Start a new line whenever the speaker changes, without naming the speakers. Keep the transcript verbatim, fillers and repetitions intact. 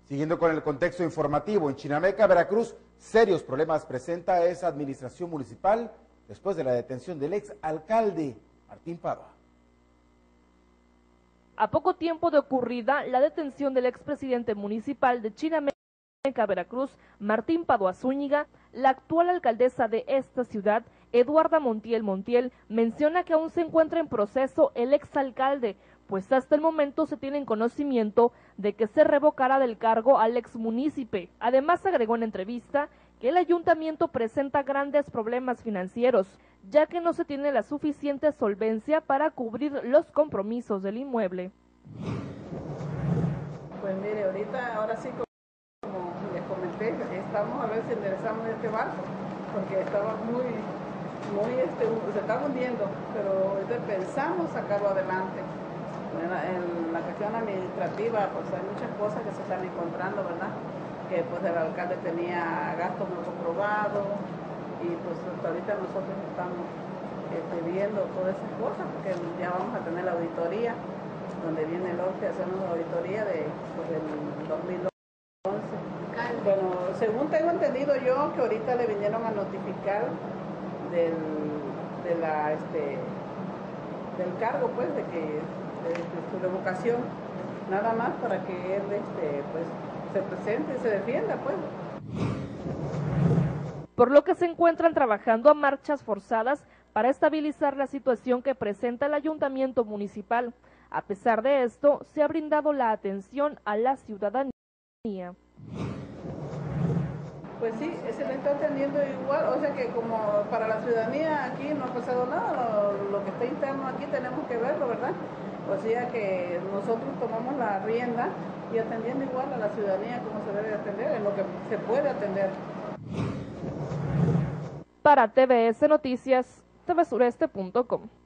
Siguiendo con el contexto informativo, en Chinameca, Veracruz, serios problemas presenta esa administración municipal después de la detención del ex alcalde Martín Padua.
A poco tiempo de ocurrida la detención del expresidente municipal de Chinameca, Veracruz, Martín Padua Zúñiga, la actual alcaldesa de esta ciudad, Eduarda Montiel Montiel, menciona que aún se encuentra en proceso el exalcalde, pues hasta el momento se tiene conocimiento de que se revocará del cargo al exmunícipe. Además, agregó en entrevista que el ayuntamiento presenta grandes problemas financieros, ya que no se tiene la suficiente solvencia para cubrir los compromisos del inmueble.
Pues mire, ahorita, ahora sí, como les comenté, estamos a ver si enderezamos este barco, porque estaba muy, muy, este, se está hundiendo, pero pensamos sacarlo adelante. En la, en la cuestión administrativa, pues hay muchas cosas que se están encontrando, ¿verdad? Que pues el alcalde tenía gastos no comprobados y pues hasta ahorita nosotros estamos este, viendo todas esas cosas, porque ya vamos a tener la auditoría, donde viene el O C E a hacer una auditoría de, pues, del dos mil once. Bueno, según tengo entendido yo, que ahorita le vinieron a notificar del, de la, este, del cargo, pues, de que de, de su revocación, nada más para que él este, pues, se presente y se defienda, pues.
Por lo que se encuentran trabajando a marchas forzadas para estabilizar la situación que presenta el ayuntamiento municipal. A pesar de esto, se ha brindado la atención a la ciudadanía.
Pues sí, se le está atendiendo igual, o sea que como para la ciudadanía aquí no ha pasado nada, lo, lo que está interno aquí tenemos que verlo, ¿verdad? O sea que nosotros tomamos la rienda y atendiendo igual a la ciudadanía como se debe atender, en lo que se puede atender.
Para T V S Noticias, T V Sureste punto com.